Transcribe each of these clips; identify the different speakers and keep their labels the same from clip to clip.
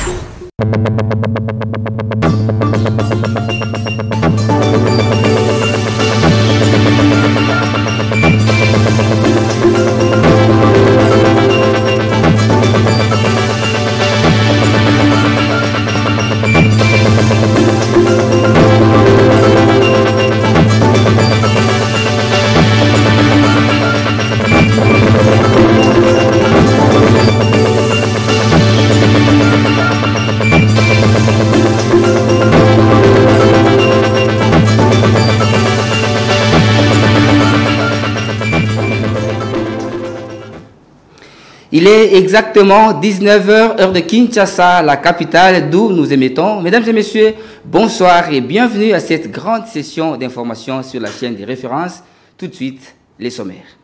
Speaker 1: Il est exactement 19h, heure de Kinshasa, la capitale d'où nous émettons. Mesdames et messieurs, bonsoir et bienvenue à cette grande session d'information sur la chaîne des références. Tout de suite, les sommaires.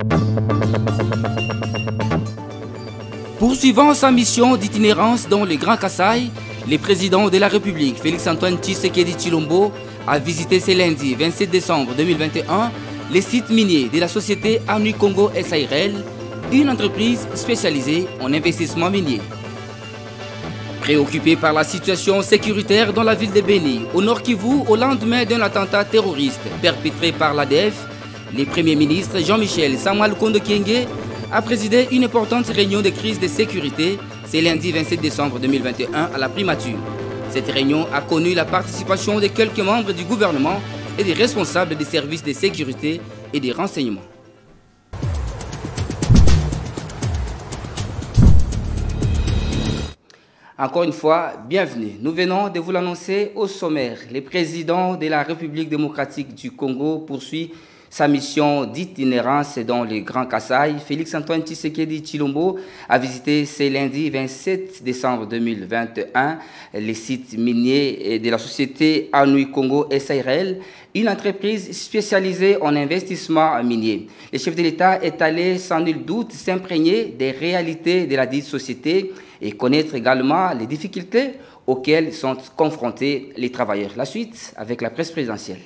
Speaker 1: Poursuivant sa mission d'itinérance dans le Grand Kasaï, le président de la République, Félix-Antoine Tshisekedi Tshilombo, a visité ce lundi 27 décembre 2021 les sites miniers de la société Anui Congo SARL, une entreprise spécialisée en investissement minier. Préoccupé par la situation sécuritaire dans la ville de Beni, au Nord Kivu, au lendemain d'un attentat terroriste perpétré par l'ADF, le Premier ministre Jean-Michel Sama Lukonde Kyenge a présidé une importante réunion de crise de sécurité ce lundi 27 décembre 2021 à la primature. Cette réunion a connu la participation de quelques membres du gouvernement et des responsables des services de sécurité et des renseignements. Encore une fois, bienvenue. Nous venons de vous l'annoncer au sommaire. Le président de la République démocratique du Congo poursuit sa mission d'itinérance dans le Grand Kasaï. Félix-Antoine Tshisekedi Tshilombo a visité ce lundi 27 décembre 2021 les sites miniers de la société Anui Congo SARL, une entreprise spécialisée en investissement minier. Le chef de l'État est allé sans nul doute s'imprégner des réalités de la dite société et connaître également les difficultés auxquelles sont confrontés les travailleurs. La suite avec la presse présidentielle.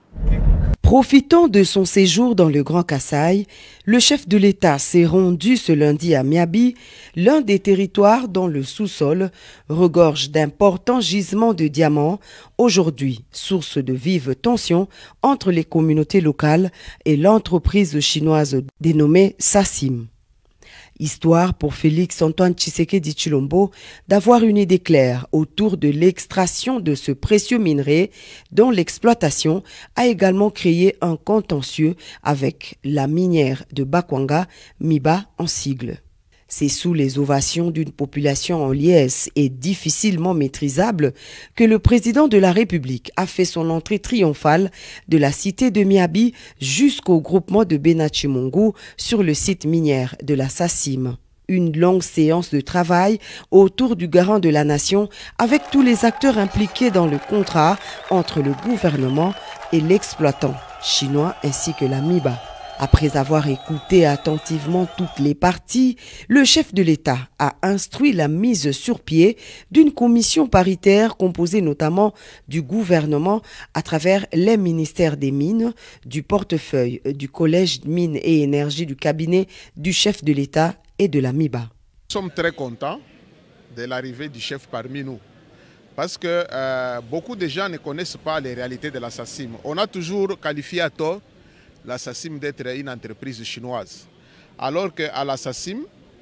Speaker 2: Profitant de son séjour dans le Grand Kasaï, le chef de l'État s'est rendu ce lundi à Miabi, l'un des territoires dont le sous-sol regorge d'importants gisements de diamants, aujourd'hui source de vives tensions entre les communautés locales et l'entreprise chinoise dénommée Sassim. Histoire pour Félix-Antoine Tshisekedi Tshilombo d'avoir une idée claire autour de l'extraction de ce précieux minerai dont l'exploitation a également créé un contentieux avec la minière de Bakwanga, MIBA en sigle. C'est sous les ovations d'une population en liesse et difficilement maîtrisable que le président de la République a fait son entrée triomphale de la cité de Miabi jusqu'au groupement de Benachimungu sur le site minière de la Sassim. Une longue séance de travail autour du garant de la nation avec tous les acteurs impliqués dans le contrat entre le gouvernement et l'exploitant chinois ainsi que la MIBA. Après avoir écouté attentivement toutes les parties, le chef de l'État a instruit la mise sur pied d'une commission paritaire composée notamment du gouvernement à travers les ministères des Mines, du portefeuille du Collège Mines et Énergie du cabinet du chef de l'État et de la MIBA.
Speaker 3: Nous sommes très contents de l'arrivée du chef parmi nous parce que beaucoup de gens ne connaissent pas les réalités de la Sassim. On a toujours qualifié à tort la Sassim d'être une entreprise chinoise. Alors qu'à la Sassim,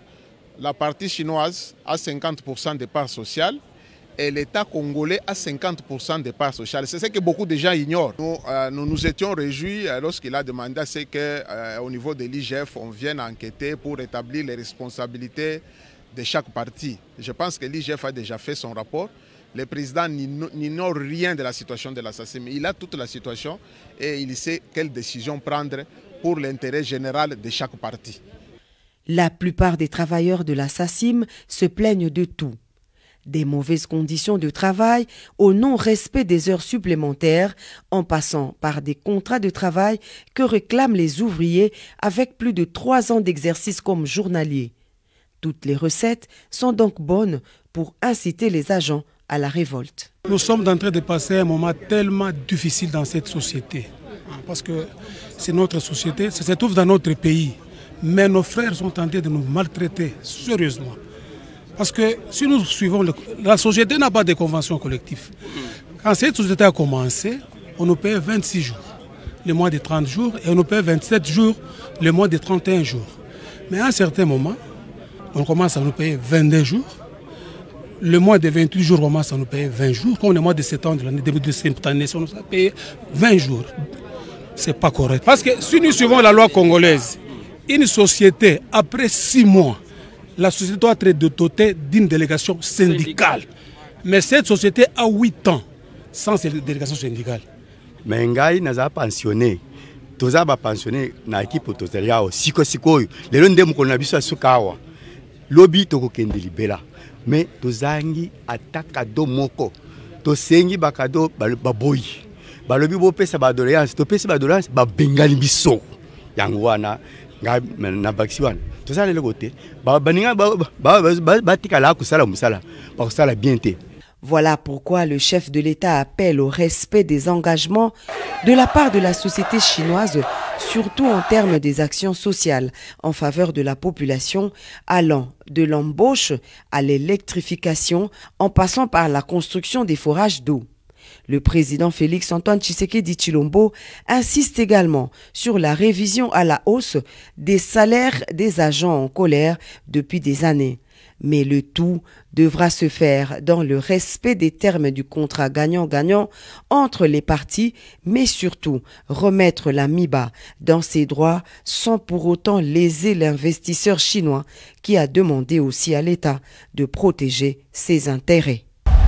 Speaker 3: la partie chinoise a 50% de parts sociales et l'État congolais a 50% de parts sociales. C'est ce que beaucoup de gens ignorent. Nous nous étions réjouis lorsqu'il a demandé à ce qu'au niveau de l'IGF, on vienne enquêter pour établir les responsabilités de chaque partie. Je pense que l'IGF a déjà fait son rapport. Le président n'ignore rien de la situation de la Sassim. Il a toute la situation et il sait quelles décisions prendre pour l'intérêt général de chaque partie.
Speaker 2: La plupart des travailleurs de la Sassim se plaignent de tout. Des mauvaises conditions de travail au non-respect des heures supplémentaires, en passant par des contrats de travail que réclament les ouvriers avec plus de 3 ans d'exercice comme journaliers. Toutes les recettes sont donc bonnes pour inciter les agents à la révolte.
Speaker 4: Nous sommes en train de passer un moment tellement difficile dans cette société. Parce que c'est notre société, ça se trouve dans notre pays. Mais nos frères sont en train de nous maltraiter sérieusement. Parce que si nous suivons, la société n'a pas de convention collective. Quand cette société a commencé, on nous paye 26 jours, le mois de 30 jours, et on nous paye 27 jours, le mois de 31 jours. Mais à un certain moment, on commence à nous payer 22 jours. Le mois de 28 jours, on commence à nous payer 20 jours. Comme le mois de septembre, l'année début de cette année, on nous a payé 20 jours. Ce n'est pas correct. Parce que si nous suivons la loi congolaise, une société, après 6 mois, la société doit être dotée d'une délégation syndicale. Mais cette société a 8 ans sans cette délégation syndicale.
Speaker 5: Mais ngai naza pensionné. Toza ba pensionné na équipe tozalia o sikoyo. Lelo ndemu ko na biso asukawa. Lobby to ko kende libela. Mais tozangi ataka do moko. To sengi bakado baboyi. Balobi bo pesa ba doléance, to pesa ba doléance ba bengali biso. Yango wana ngai na baksiwana. Toza le côté. Ba baninga ba tikala ko sala musala. Ba ko sala bien te.
Speaker 2: Voilà pourquoi le chef de l'État appelle au respect des engagements de la part de la société chinoise, surtout en termes des actions sociales en faveur de la population, allant de l'embauche à l'électrification en passant par la construction des forages d'eau. Le président Félix-Antoine Tshisekedi Tshilombo insiste également sur la révision à la hausse des salaires des agents en colère depuis des années. Mais le tout devra se faire dans le respect des termes du contrat gagnant-gagnant entre les parties, mais surtout remettre la MIBA dans ses droits sans pour autant léser l'investisseur chinois qui a demandé aussi à l'État de protéger ses intérêts.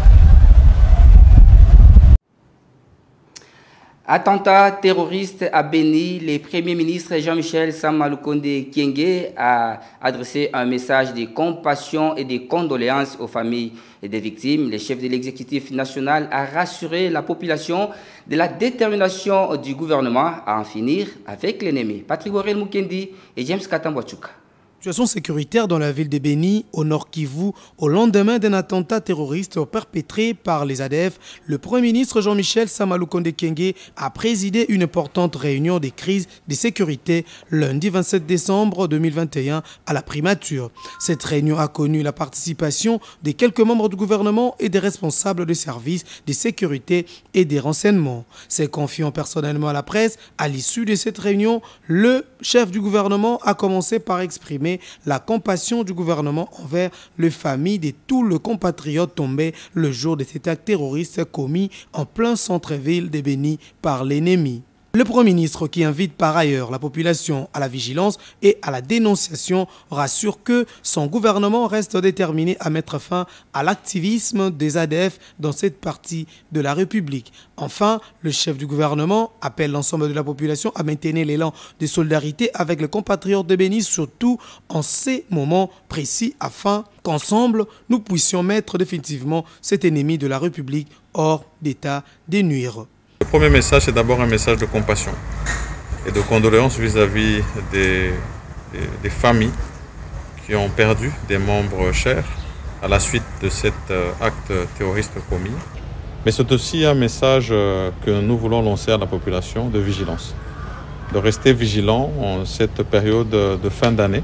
Speaker 1: Attentat terroriste à Béni, le Premier ministre Jean-Michel Sama Lukonde Kyenge a adressé un message de compassion et de condoléances aux familles des victimes. Le chef de l'exécutif national a rassuré la population de la détermination du gouvernement à en finir avec l'ennemi. Patrick Gorel Mukendi et James Katambwachuka.
Speaker 6: Situation sécuritaire dans la ville de Béni, au nord Kivu, au lendemain d'un attentat terroriste perpétré par les ADF, le Premier ministre Jean-Michel Sama Lukonde Kyenge a présidé une importante réunion des crises de sécurité lundi 27 décembre 2021 à la primature. Cette réunion a connu la participation de quelques membres du gouvernement et des responsables des services de sécurité et des renseignements. Se confiant personnellement à la presse, à l'issue de cette réunion, le chef du gouvernement a commencé par exprimer la compassion du gouvernement envers les familles de tous les compatriotes tombés le jour de cet acte terroriste commis en plein centre-ville de Béni par l'ennemi. Le Premier ministre, qui invite par ailleurs la population à la vigilance et à la dénonciation, rassure que son gouvernement reste déterminé à mettre fin à l'activisme des ADF dans cette partie de la République. Enfin, le chef du gouvernement appelle l'ensemble de la population à maintenir l'élan de solidarité avec les compatriotes de Béni, surtout en ces moments précis, afin qu'ensemble, nous puissions mettre définitivement cet ennemi de la République hors d'état de nuire.
Speaker 7: Le premier message est d'abord un message de compassion et de condoléances vis-à-vis des familles qui ont perdu des membres chers à la suite de cet acte terroriste commis. Mais c'est aussi un message que nous voulons lancer à la population de vigilance, de rester vigilant en cette période de fin d'année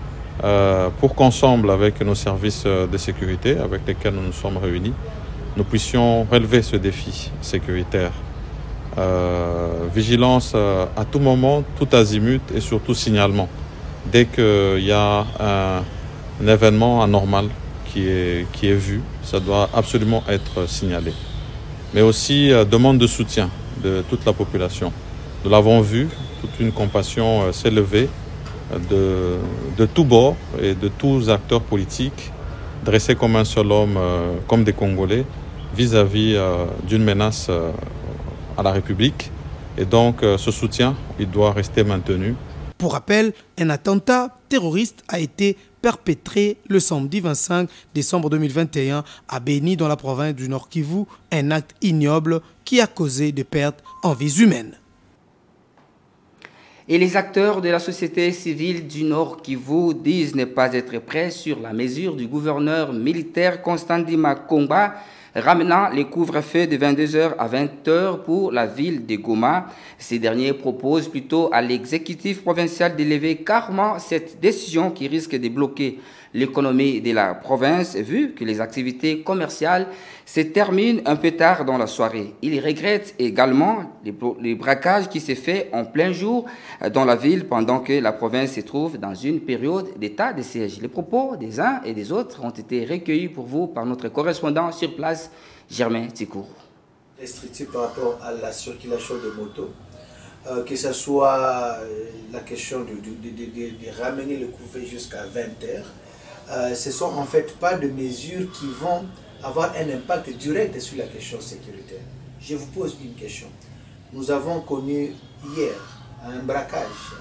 Speaker 7: pour qu'ensemble, avec nos services de sécurité avec lesquels nous nous sommes réunis, nous puissions relever ce défi sécuritaire. Vigilance à tout moment, tout azimut et surtout signalement. Dès qu'il y a un événement anormal qui est vu, ça doit absolument être signalé. Mais aussi demande de soutien de toute la population. Nous l'avons vu, toute une compassion s'est levée de tous bords et de tous acteurs politiques, dressés comme un seul homme, comme des Congolais, vis-à-vis d'une menace à la République. Et donc ce soutien, il doit rester maintenu.
Speaker 6: Pour rappel, un attentat terroriste a été perpétré le samedi 25 décembre 2021 à Béni dans la province du Nord Kivu, un acte ignoble qui a causé des pertes en vies humaines.
Speaker 1: Et les acteurs de la société civile du Nord Kivu disent ne pas être prêts sur la mesure du gouverneur militaire Constant Ndima Komba ramenant les couvre-feux de 22h à 20h pour la ville de Goma. Ces derniers proposent plutôt à l'exécutif provincial d'élever carrément cette décision qui risque de bloquer l'économie de la province, vu que les activités commerciales se terminent un peu tard dans la soirée. Il regrette également les braquages qui se font en plein jour dans la ville pendant que la province se trouve dans une période d'état de siège. Les propos des uns et des autres ont été recueillis pour vous par notre correspondant sur place, Germain Tikourou.
Speaker 8: Restrictif par rapport à la circulation de motos, que ce soit la question de ramener le couvre-feu jusqu'à 20h, ce ne sont en fait pas de mesures qui vont avoir un impact direct sur la question sécuritaire. Je vous pose une question. Nous avons connu hier un braquage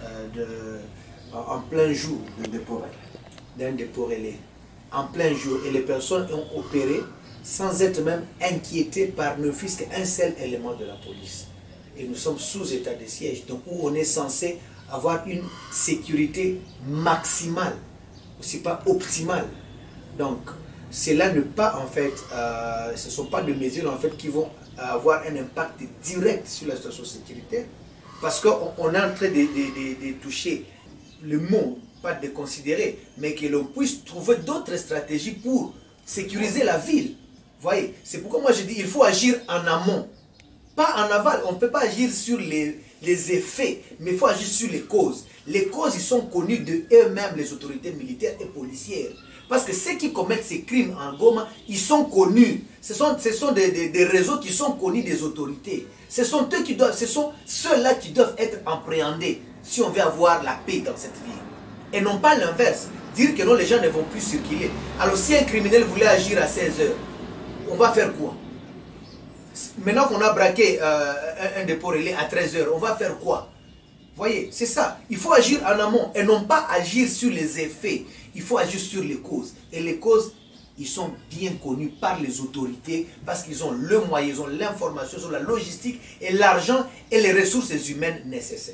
Speaker 8: en plein jour d'un dépôt relais, en plein jour, et les personnes ont opéré sans être même inquiétées par ne fût-ce qu'un seul élément de la police. Et nous sommes sous état de siège, donc où on est censé avoir une sécurité maximale, aussi pas optimale. Donc, cela ne pas en fait, ce ne sont pas des mesures en fait qui vont avoir un impact direct sur la situation sécuritaire, parce qu'on est en train de toucher le mot, pas de considérer, mais que l'on puisse trouver d'autres stratégies pour sécuriser la ville. Vous voyez, c'est pourquoi moi je dis il faut agir en amont, pas en aval. On ne peut pas agir sur les effets, mais il faut agir sur les causes. Les causes, ils sont connues de eux-mêmes, les autorités militaires et policières. Parce que ceux qui commettent ces crimes en Goma, ils sont connus. Ce sont des réseaux qui sont connus des autorités. Ce sont ceux-là qui doivent être appréhendés si on veut avoir la paix dans cette ville. Et non pas l'inverse. Dire que non, les gens ne vont plus circuler. Alors si un criminel voulait agir à 16h, on va faire quoi? Maintenant qu'on a braqué un dépôt relais à 13h, on va faire quoi? Vous voyez, c'est ça. Il faut agir en amont et non pas agir sur les effets. Il faut agir sur les causes. Et les causes, ils sont bien connus par les autorités parce qu'ils ont le moyen, ils ont l'information, ils ont la logistique et l'argent et les ressources humaines nécessaires.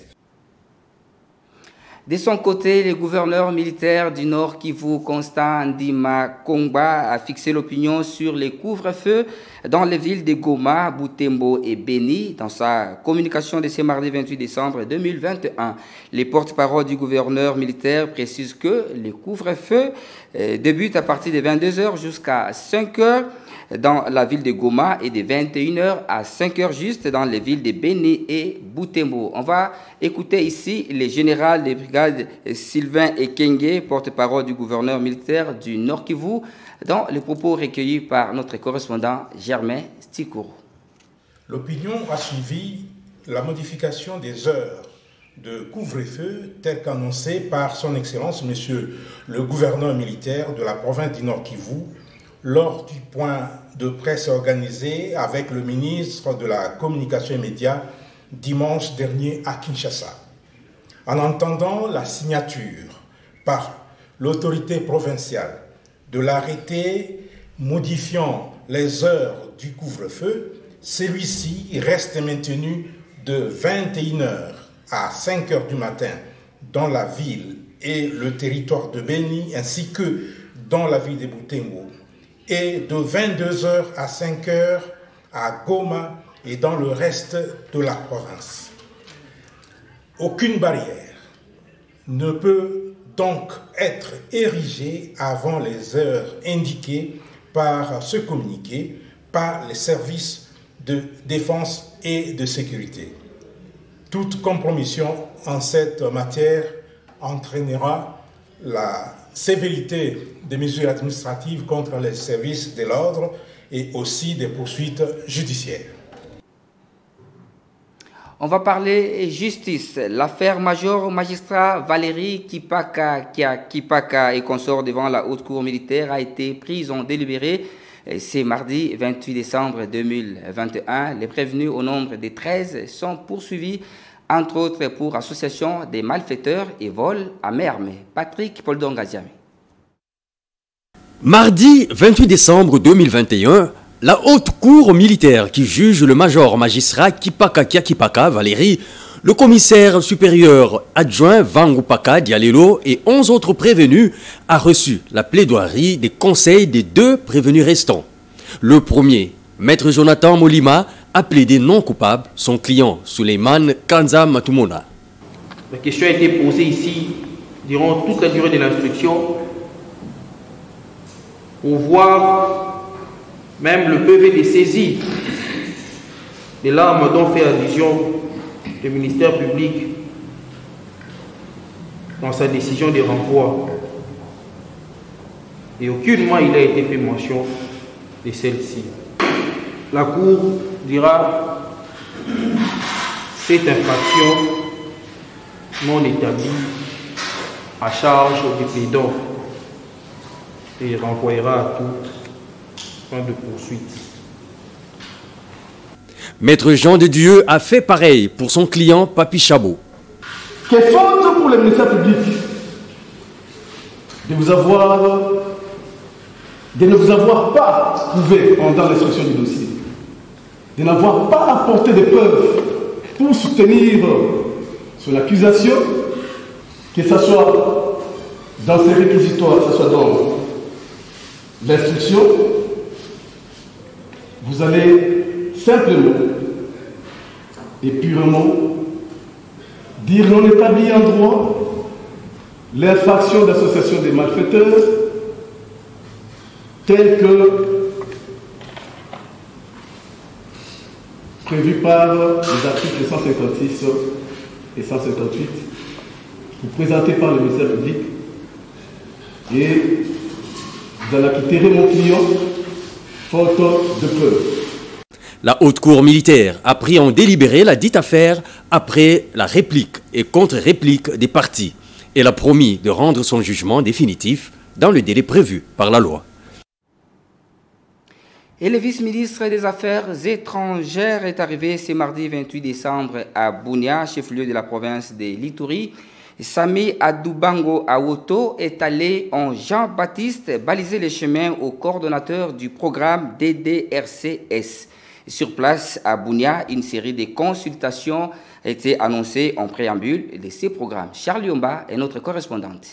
Speaker 1: De son côté, le gouverneur militaire du Nord Kivu, Constant Ndima Kongba, a fixé l'opinion sur les couvre-feux dans les villes de Goma, Butembo et Beni dans sa communication de ce mardi 28 décembre 2021. Les porte-parole du gouverneur militaire précisent que les couvre-feux débutent à partir de 22h jusqu'à 5h dans la ville de Goma et de 21h à 5h juste dans les villes de Beni et Butembo. On va écouter ici le général des brigades Sylvain Ekenge, porte-parole du gouverneur militaire du Nord Kivu, dans les propos recueillis par notre correspondant Germain Tikourou.
Speaker 9: L'opinion a suivi la modification des heures de couvre-feu telle qu'annoncée par son Excellence, Monsieur le gouverneur militaire de la province du Nord Kivu, lors du point de presse organisé avec le ministre de la Communication et Médias dimanche dernier à Kinshasa. En entendant la signature par l'autorité provinciale de l'arrêté modifiant les heures du couvre-feu, celui-ci reste maintenu de 21h à 5h du matin dans la ville et le territoire de Beni ainsi que dans la ville de Butembo, et de 22h à 5h à Goma et dans le reste de la province. Aucune barrière ne peut donc être érigée avant les heures indiquées par ce communiqué par les services de défense et de sécurité. Toute compromission en cette matière entraînera la sévérité des mesures administratives contre les services de l'ordre et aussi des poursuites judiciaires.
Speaker 1: On va parler justice. L'affaire Major Magistrat Valérie Kipaka et consort devant la haute cour militaire a été prise en délibéré. C'est mardi 28 décembre 2021. Les prévenus au nombre de 13 sont poursuivis, entre autres pour association des malfaiteurs et vol à main armée. Patrick Poldongaziami.
Speaker 10: Mardi 28 décembre 2021, la haute cour militaire qui juge le major magistrat Kipaka Valérie, le commissaire supérieur adjoint Vangupaka Dialelo et 11 autres prévenus a reçu la plaidoirie des conseils des 2 prévenus restants. Le premier, Maître Jonathan Molima, a plaidé non coupable son client Suleiman Kanza Matumona.
Speaker 11: La question a été posée ici durant toute la durée de l'instruction pour voir même le PV de saisie de l'arme dont fait allusion le ministère public dans sa décision de renvoi. Et aucunement il a été fait mention de celle-ci. La Cour dira cette infraction non établie à charge du plaidant et renvoyera à toute fin de poursuite.
Speaker 10: Maître Jean de Dieu a fait pareil pour son client Papi Chabot.
Speaker 12: Quelle faute pour le ministère public de ne vous avoir pas prouvé pendant l'instruction du dossier, de n'avoir pas apporté de preuves pour soutenir sur l'accusation, que ce soit dans ces réquisitoires, que ce soit dans l'instruction, vous allez simplement et purement dire non établi en droit l'infraction d'association des malfaiteurs telle que prévue par les articles 156 et 158, vous présentez par le ministère public et vous allez acquitter mon client faute de preuves.
Speaker 10: La Haute Cour militaire a pris en délibéré la dite affaire après la réplique et contre-réplique des parties. Elle a promis de rendre son jugement définitif dans le délai prévu par la loi.
Speaker 1: Et le vice-ministre des Affaires étrangères est arrivé ce mardi 28 décembre à Bunia, chef-lieu de la province de l'Ituri. Sami Adoubango Awoto est allé en Jean-Baptiste baliser les chemins au coordonnateur du programme DDRCS. Sur place, à Bunia, une série de consultations a été annoncée en préambule de ces programmes. Charlie Omba est notre correspondante.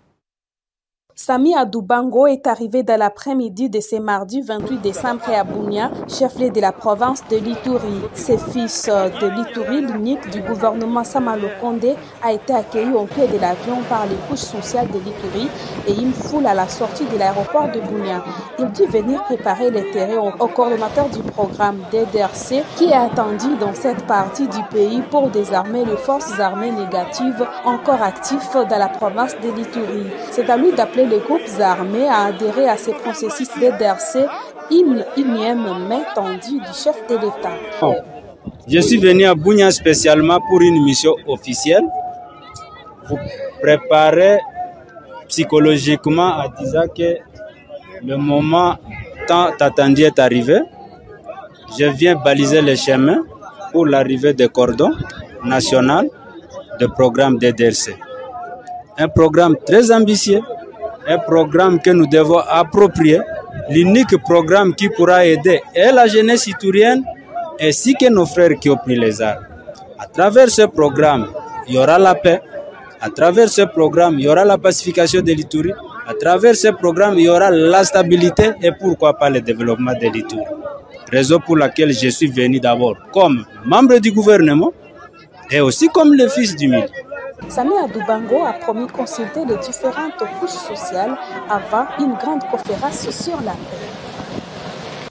Speaker 13: Sami Adoubango est arrivé dans l'après-midi de ce mardi 28 décembre à Bunia, chef-lieu de la province de l'Ituri. Ce fils de l'Ituri, l'unique du gouvernement Sama Lukonde, a été accueilli au pied de l'avion par les couches sociales de l'Ituri et une foule à la sortie de l'aéroport de Bunia. Il dut venir préparer les terrains au coordonnateur du programme DDRC qui est attendu dans cette partie du pays pour désarmer les forces armées négatives encore actives dans la province de l'Ituri. C'est à lui d'appeler les groupes armés à adhérer à ce processus DDRC, une énième main tendue du chef de l'État.
Speaker 14: Je suis venu à Bunia spécialement pour une mission officielle, pour préparer psychologiquement à disant que le moment tant attendu est arrivé. Je viens baliser les chemins pour l'arrivée des cordons national de programme DDRC. Un programme très ambitieux, un programme que nous devons approprier, l'unique programme qui pourra aider et la jeunesse iturienne ainsi que nos frères qui ont pris les armes. À travers ce programme, il y aura la paix. À travers ce programme, il y aura la pacification de l'Ituri. À travers ce programme, il y aura la stabilité et pourquoi pas le développement de l'Ituri. Raison pour laquelle je suis venu d'abord comme membre du gouvernement et aussi comme le fils du milieu.
Speaker 13: Sami Adoubango a promis consulter les différentes couches sociales avant une grande conférence sur la paix.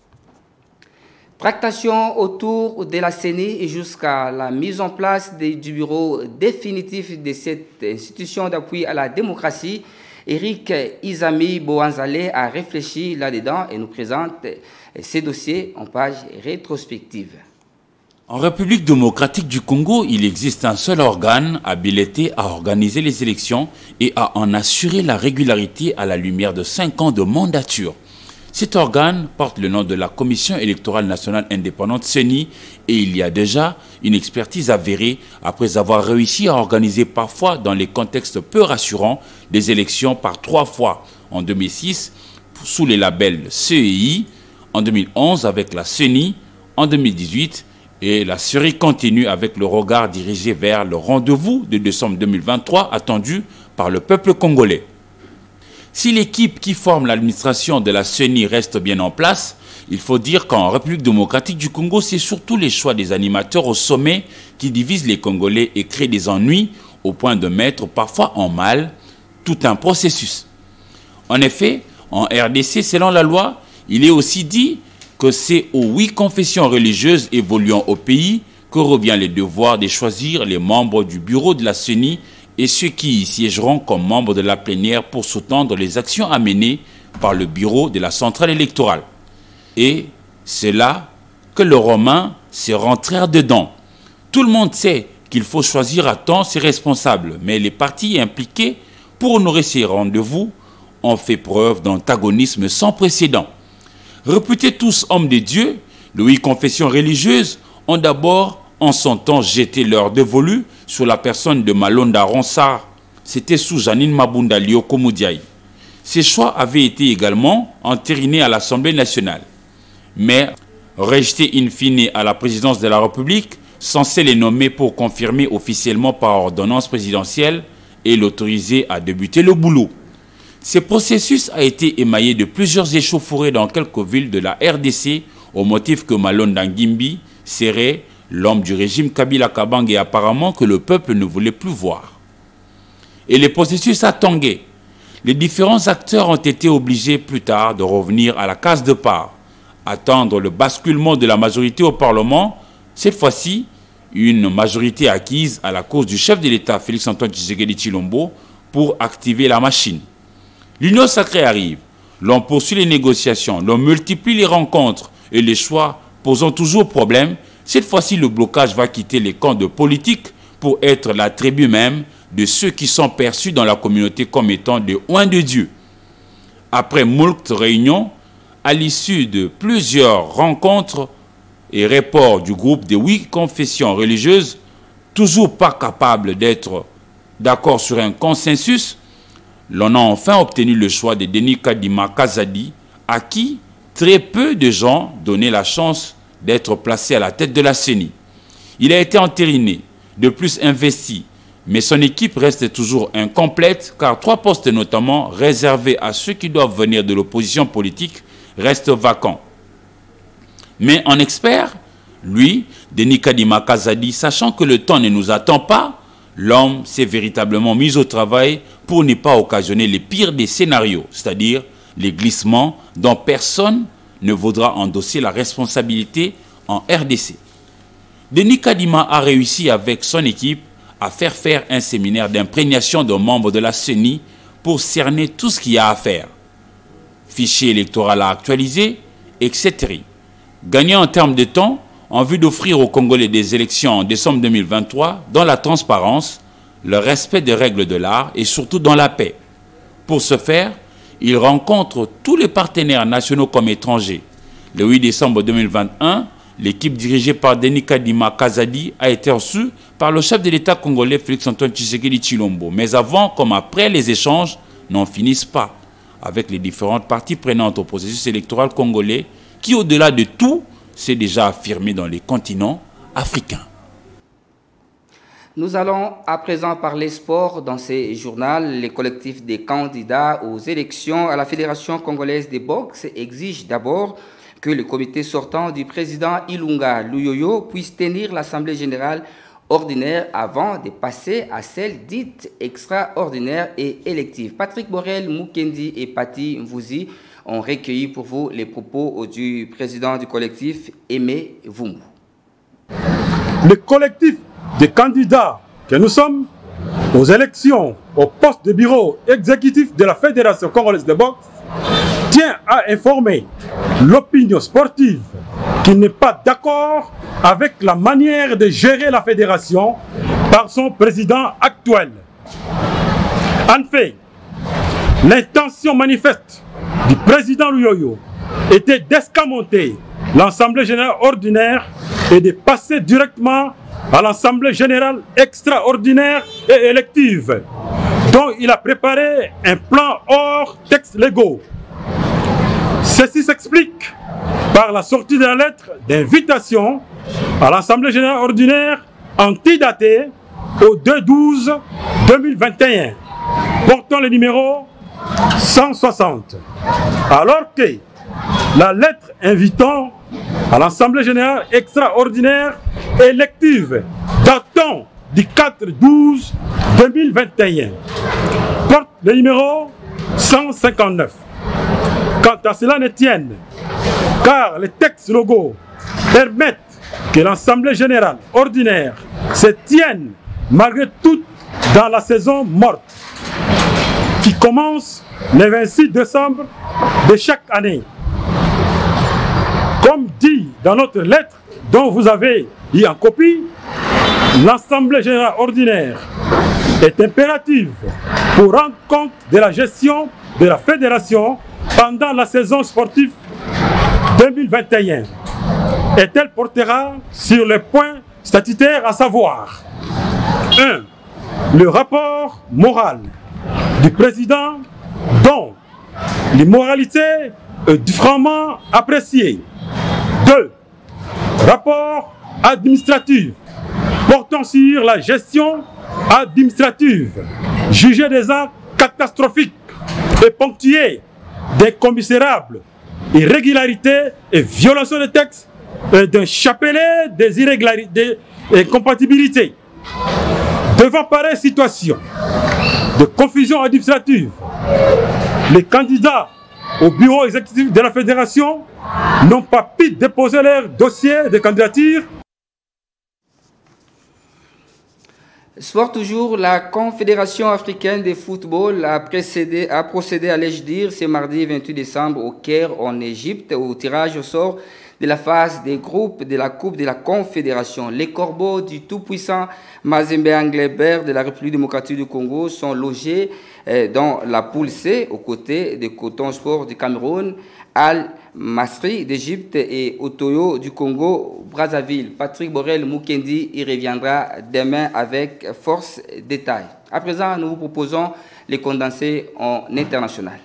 Speaker 1: Tractation autour de la CENI et jusqu'à la mise en place du bureau définitif de cette institution d'appui à la démocratie. Eric Izami Boanzale a réfléchi là-dedans et nous présente ces dossiers en page rétrospective.
Speaker 15: En République démocratique du Congo, il existe un seul organe habilité à organiser les élections et à en assurer la régularité à la lumière de 5 ans de mandature. Cet organe porte le nom de la Commission électorale nationale indépendante CENI et il y a déjà une expertise avérée après avoir réussi à organiser parfois dans les contextes peu rassurants des élections par 3 fois en 2006 sous les labels CEI, en 2011 avec la CENI, en 2018 et la série continue avec le regard dirigé vers le rendez-vous de décembre 2023 attendu par le peuple congolais. Si l'équipe qui forme l'administration de la CENI reste bien en place, Il faut dire qu'en République démocratique du Congo, c'est surtout les choix des animateurs au sommet qui divisent les Congolais et créent des ennuis au point de mettre parfois en mal tout un processus. En effet, en RDC, selon la loi, il est aussi dit que c'est aux 8 confessions religieuses évoluant au pays que revient le devoir de choisir les membres du bureau de la CENI et ceux qui y siégeront comme membres de la plénière pour soutenir les actions à mener par le bureau de la centrale électorale. Et c'est là que les Romains se rentrèrent dedans. Tout le monde sait qu'il faut choisir à temps ses responsables, mais les partis impliqués pour honorer ces rendez-vous ont fait preuve d'antagonisme sans précédent. Réputés tous hommes de Dieu, les 8 confessions religieuses ont d'abord en son temps jeté leur dévolu sur la personne de Malonda Ronsard. C'était sous Janine Mabunda Lioko Moudiaï. Ces choix avaient été également entérinés à l'Assemblée nationale. Mais rejetés in fine à la présidence de la République, censé les nommer pour confirmer officiellement par ordonnance présidentielle et l'autoriser à débuter le boulot. Ce processus a été émaillé de plusieurs échauffourées dans quelques villes de la RDC au motif que Malonda Ngimbi serait l'homme du régime Kabila Kabang et apparemment que le peuple ne voulait plus voir. Et le processus a tangué. Les différents acteurs ont été obligés plus tard de revenir à la case de part, attendre le basculement de la majorité au Parlement, cette fois-ci une majorité acquise à la cause du chef de l'État Félix-Antoine Tshisekedi Tshilombo pour activer la machine. L'union sacrée arrive, l'on poursuit les négociations, l'on multiplie les rencontres et les choix posant toujours problème. Cette fois-ci, le blocage va quitter les camps de politique pour être la tribu même de ceux qui sont perçus dans la communauté comme étant des oints de Dieu. Après moult réunions, à l'issue de plusieurs rencontres et reports du groupe des 8 confessions religieuses, toujours pas capables d'être d'accord sur un consensus, l'on a enfin obtenu le choix de Denis Kadima Kazadi, à qui très peu de gens donnaient la chance d'être placé à la tête de la CENI. Il a été entériné, de plus investi, mais son équipe reste toujours incomplète car 3 postes notamment réservés à ceux qui doivent venir de l'opposition politique restent vacants. Mais en expert, lui, Denis Kadima Kazadi, sachant que le temps ne nous attend pas, l'homme s'est véritablement mis au travail pour ne pas occasionner les pires des scénarios, c'est-à-dire les glissements dont personne ne voudra endosser la responsabilité en RDC. Denis Kadima a réussi avec son équipe à faire un séminaire d'imprégnation de membres de la CENI pour cerner tout ce qu'il y a à faire. Fichier électoral à actualiser, etc. Gagner en termes de temps en vue d'offrir aux Congolais des élections en décembre 2023 dans la transparence, le respect des règles de l'art et surtout dans la paix. Pour ce faire, il rencontre tous les partenaires nationaux comme étrangers. Le 8 décembre 2021, l'équipe dirigée par Denis Kadima Kazadi a été reçue par le chef de l'État congolais Félix-Antoine Tshisekedi Tshilombo. Mais avant comme après, les échanges n'en finissent pas avec les différentes parties prenantes au processus électoral congolais qui, au-delà de tout, s'est déjà affirmé dans les continents africains.
Speaker 1: Nous allons à présent parler sport dans ces journaux. Les collectifs des candidats aux élections à la Fédération congolaise des boxe exigent d'abord que le comité sortant du président Ilunga Luyoyo puisse tenir l'Assemblée générale ordinaire avant de passer à celle dite extraordinaire et élective. Patrick Borel, Mukendi et Pati Mvouzi ont recueilli pour vous les propos du président du collectif, Aimé Vumbu.
Speaker 16: Le collectif des candidats que nous sommes aux élections au poste de bureau exécutif de la Fédération congolaise de boxe tient à informer l'opinion sportive qui n'est pas d'accord avec la manière de gérer la fédération par son président actuel. En fait, l'intention manifeste du président Luyoyo était d'escamoter l'Assemblée générale ordinaire et de passer directement à l'Assemblée générale extraordinaire et élective, dont il a préparé un plan hors textes légaux. Ceci s'explique par la sortie de la lettre d'invitation à l'Assemblée générale ordinaire antidatée au 2/12/2021, portant le numéro 160. Alors que la lettre invitant à l'Assemblée générale extraordinaire élective datant du 4/12/2021 porte le numéro 159. Quant à cela ne tienne, car les textes logos permettent que l'Assemblée générale ordinaire se tienne malgré tout dans la saison morte qui commence le 26 décembre de chaque année. Comme dit dans notre lettre dont vous avez eu en copie, l'Assemblée générale ordinaire est impérative pour rendre compte de la gestion de la fédération pendant la saison sportive 2021. Et elle portera sur les points statutaires à savoir 1. Le rapport moral du président dont l'immoralité est différemment appréciée. 2. Rapport administratif portant sur la gestion administrative, jugée des actes catastrophiques et ponctuée d'incommensérables irrégularités et violations de textes d'un chapelet des irrégularités et incompatibilités. Devant pareille situation de confusion administrative, les candidats au bureau exécutif de la fédération n'ont pas pu déposer leur dossier de candidature.
Speaker 1: Sport toujours, la Confédération africaine de football a procédé, allais-je dire, ce mardi 28 décembre au Caire en Égypte au tirage au sort de la phase des groupes de la Coupe de la Confédération. Les Corbeaux du tout-puissant Mazembe Anglebert de la République démocratique du Congo sont logés dans la poule C aux côtés de Coton Sport du Cameroun, Al-Masri d'Égypte et Otoyo du Congo-Brazzaville. Patrick Borel Mukendi y reviendra demain avec force détails. À présent, nous vous proposons les condensés en international.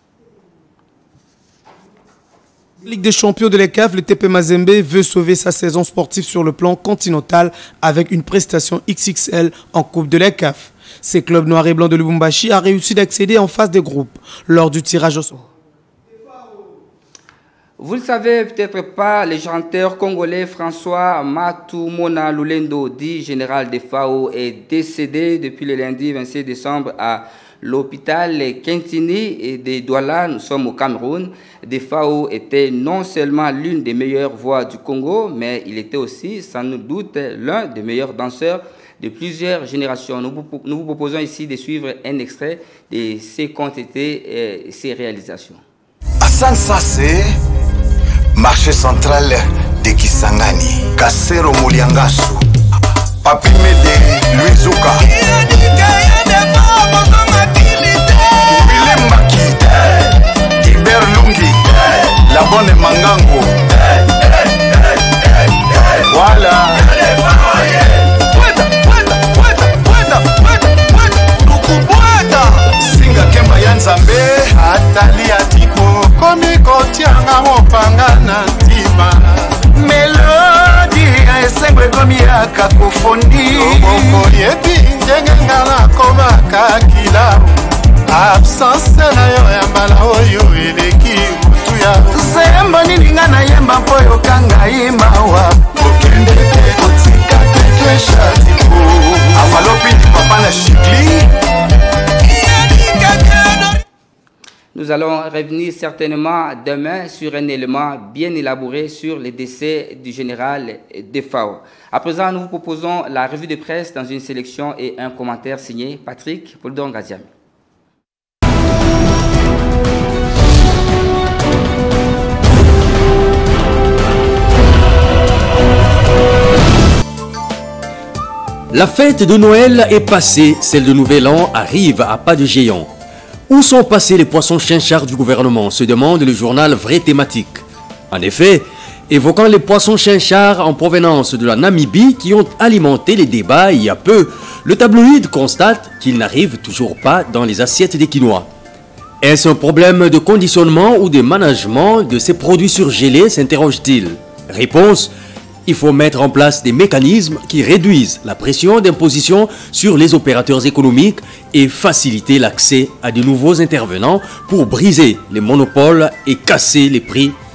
Speaker 6: Ligue des champions de l'ECAF, le TP Mazembe veut sauver sa saison sportive sur le plan continental avec une prestation XXL en Coupe de l'ECAF. Ces clubs noirs et blancs de Lubumbashi a réussi d'accéder en phase de groupe lors du tirage au sort.
Speaker 1: Vous ne le savez peut-être pas, le chanteur congolais François Matumona Lulendo, dit général de FAO, est décédé depuis le lundi 26 décembre à l'hôpital Kentini de Douala. Nous sommes au Cameroun. De FAO était non seulement l'une des meilleures voix du Congo, mais il était aussi, sans nul doute, l'un des meilleurs danseurs de plusieurs générations. Nous vous proposons ici de suivre un extrait de ce qu'ont été ses réalisations.
Speaker 17: Hassan Sassé, marché central de Kisangani, Kasero Mouliangasu, Papi Mede, Louis Zouka, Willem Maki, Hubert Lungi, La Bonne Mangango, voilà. Singa Kemba Yanzambe, Atali Atiko, Komiko Tianga Mopanga Nantima, Melody, Esengwe Komia Kakofoni, Oboko Yebi, Njengengala Koma Kakila, Absence na yo yambala oyo eleki mutuya, Zemba nininga na yemba mpoyo kanga imawa, Okende te otika te kesha tiku, Avalopi ni papa na Chigli.
Speaker 1: Nous allons revenir certainement demain sur un élément bien élaboré sur le décès du général de FAO. À présent, nous vous proposons la revue de presse dans une sélection et un commentaire signé Patrick Poldon Gaziam.
Speaker 10: La fête de Noël est passée, celle de Nouvel An arrive à pas de géant. Où sont passés les poissons chinchards du gouvernement, se demande le journal Vraie Thématique. En effet, évoquant les poissons chinchards en provenance de la Namibie qui ont alimenté les débats il y a peu, le tabloïd constate qu'ils n'arrivent toujours pas dans les assiettes des Quinois. Est-ce un problème de conditionnement ou de management de ces produits surgelés, s'interroge-t-il. Réponse: il faut mettre en place des mécanismes qui réduisent la pression d'imposition sur les opérateurs économiques et faciliter l'accès à de nouveaux intervenants pour briser les monopoles et casser les prix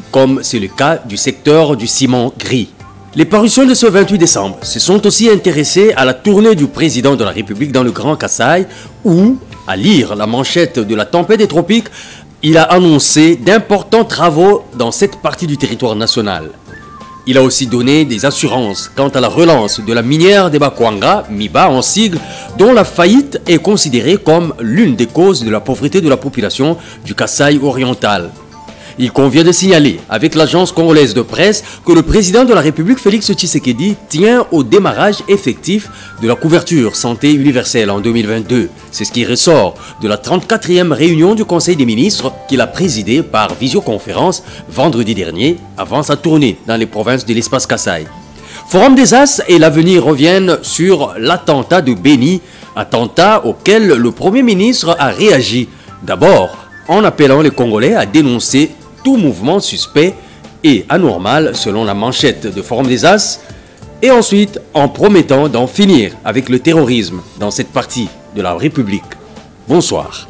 Speaker 10: comme c'est le cas du secteur du ciment gris. Les parutions de ce 28 décembre se sont aussi intéressées à la tournée du président de la République dans le Grand Kasaï où, à lire la manchette de la tempête des tropiques, il a annoncé d'importants travaux dans cette partie du territoire national. Il a aussi donné des assurances quant à la relance de la minière des Bakwanga, MIBA en sigle, dont la faillite est considérée comme l'une des causes de la pauvreté de la population du Kasaï oriental. Il convient de signaler avec l'agence congolaise de presse que le président de la République Félix Tshisekedi tient au démarrage effectif de la couverture santé universelle en 2022. C'est ce qui ressort de la 34e réunion du Conseil des ministres qu'il a présidée par visioconférence vendredi dernier avant sa tournée dans les provinces de l'espace Kasaï. Forum des As et l'avenir reviennent sur l'attentat de Béni, attentat auquel le Premier ministre a réagi. D'abord en appelant les Congolais à dénoncer tout mouvement suspect et anormal selon la manchette de Forum des As, et ensuite en promettant d'en finir avec le terrorisme dans cette partie de la République. Bonsoir.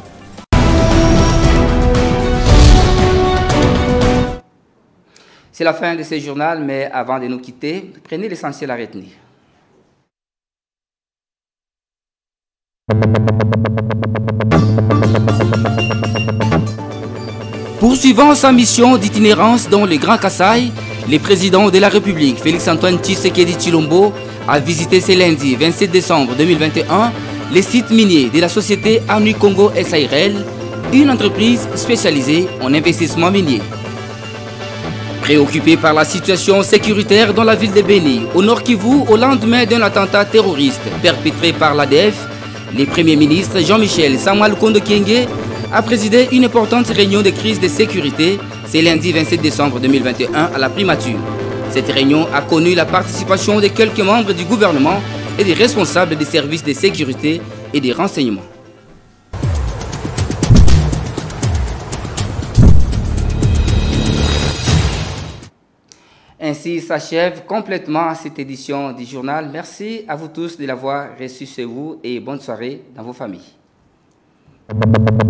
Speaker 1: C'est la fin de ce journal, mais avant de nous quitter, prenez l'essentiel à retenir. Poursuivant sa mission d'itinérance dans le Grand Kasaï, le président de la République, Félix-Antoine Tshisekedi Tshilombo, a visité ce lundi 27 décembre 2021 les sites miniers de la société Anui Congo SARL, une entreprise spécialisée en investissement minier. Préoccupé par la situation sécuritaire dans la ville de Béni, au Nord Kivu, au lendemain d'un attentat terroriste perpétré par l'ADF, le Premier ministre Jean-Michel Sama Lukonde Kyenge a présidé une importante réunion de crise de sécurité ce lundi 27 décembre 2021 à la primature. Cette réunion a connu la participation de quelques membres du gouvernement et des responsables des services de sécurité et des renseignements. Ainsi s'achève complètement cette édition du journal. Merci à vous tous de l'avoir reçu chez vous et bonne soirée dans vos familles.